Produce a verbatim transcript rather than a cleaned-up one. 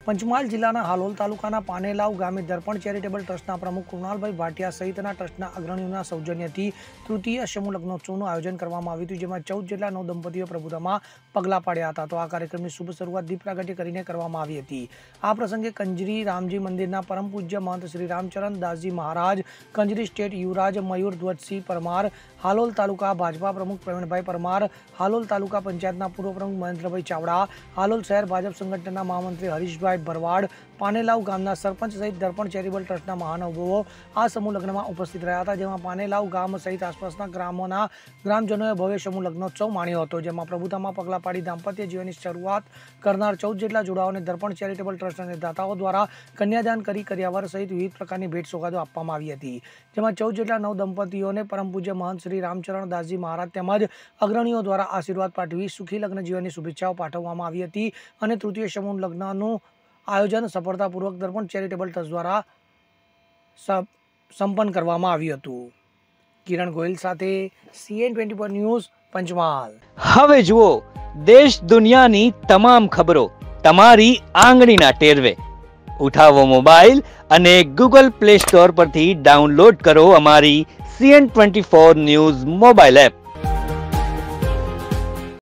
પંચમહાલ જિલ્લાના હાલોલ તાલુકાના પાનેલાવ ગામે દર્પણ ચેરિટેબલ ટ્રસ્ટના પ્રમુખ કૃણાલભાઈ ભાટિયા સહિતના ટ્રસ્ટના અગ્રણીઓના સૌજન્યથી તૃતીય સમૂહ લગ્નોત્સવનું આયોજન કરવામાં આવ્યું હતું, જેમાં ચૌદ જેટલા નવ દંપતીઓ પ્રભુતામાં પગલાં પાડ્યા હતા. તો આ કાર્યક્રમની શુભ શરૂઆત દીપ પ્રાગટ્ય કરીને કરવામાં આવી હતી. આ પ્રસંગે કંજરી રામજી મંદિરના પરમ પૂજ્ય મહંત શ્રી રામચરણ દાસજી મહારાજ, કંજરી સ્ટેટ યુવરાજ મયુર ધ્વજસિંહ પરમાર, હાલોલ તાલુકા ભાજપા પ્રમુખ પ્રવીણભાઈ પરમાર, હાલોલ તાલુકા પંચાયતના પૂર્વ પ્રમુખ મહેન્દ્રભાઈ ચાવડા, હાલોલ શહેર ભાજપ સંગઠનના મહામંત્રી હરીશભાઈ ભરવાડ, પાનેલાવ ગામના સરપંચ સહિત દર્પણ ચેરિટેબલ ટ્રસ્ટના મહાનુભાવો આ સમૂહ લગ્નમાં ઉપસ્થિત રહ્યા હતા, જેમાં પાનેલાવ ગામ સહિત આસપાસના ગ્રામોના ગ્રામજનોએ ભવ્ય સમૂહ લગ્નોત્સવ માણ્યો હતો, જેમાં પ્રભુતામાં પગલાં પાડી દાંપત્ય જીવનની શરૂઆત કરનાર ચૌદ જેટલા જોડાઓને દર્પણ ચેરિટેબલ ટ્રસ્ટના દાતાઓ દ્વારા કન્યાદાન કરી કર્યાવર સહિત વિવિધ પ્રકારની ભેટ સોગાદો આપવામાં આવી હતી, જેમાં ચૌદ જેટલા નવ દંપતીઓને પરમ પૂજ્ય મહંત શ્રી રામચરણ દાસજી મહારાજ તેમજ અગ્રણીઓ દ્વારા આશીર્વાદ પાઠવી સુખી લગ્ન જીવનની શુભેચ્છાઓ પાઠવવામાં આવી હતી અને તૃતીય સમૂહ લગ્નનું આયોજન સફળતાપૂર્વક દર્પણ ચેરિટેબલ ટ્રસ્ટ દ્વારા સંપન્ન કરવામાં આવ્યું હતું. કિરણ ગોયલ સાથે CN twenty four news, Panchmahal. હવે જુઓ દેશ દુનિયાની તમામ ખબરો તમારી આંગળીના ટેરવે. ઉઠાવો મોબાઈલ અને ગૂગલ પ્લે સ્ટોર પરથી ડાઉનલોડ કરો અમારી CN twenty four news mobile app.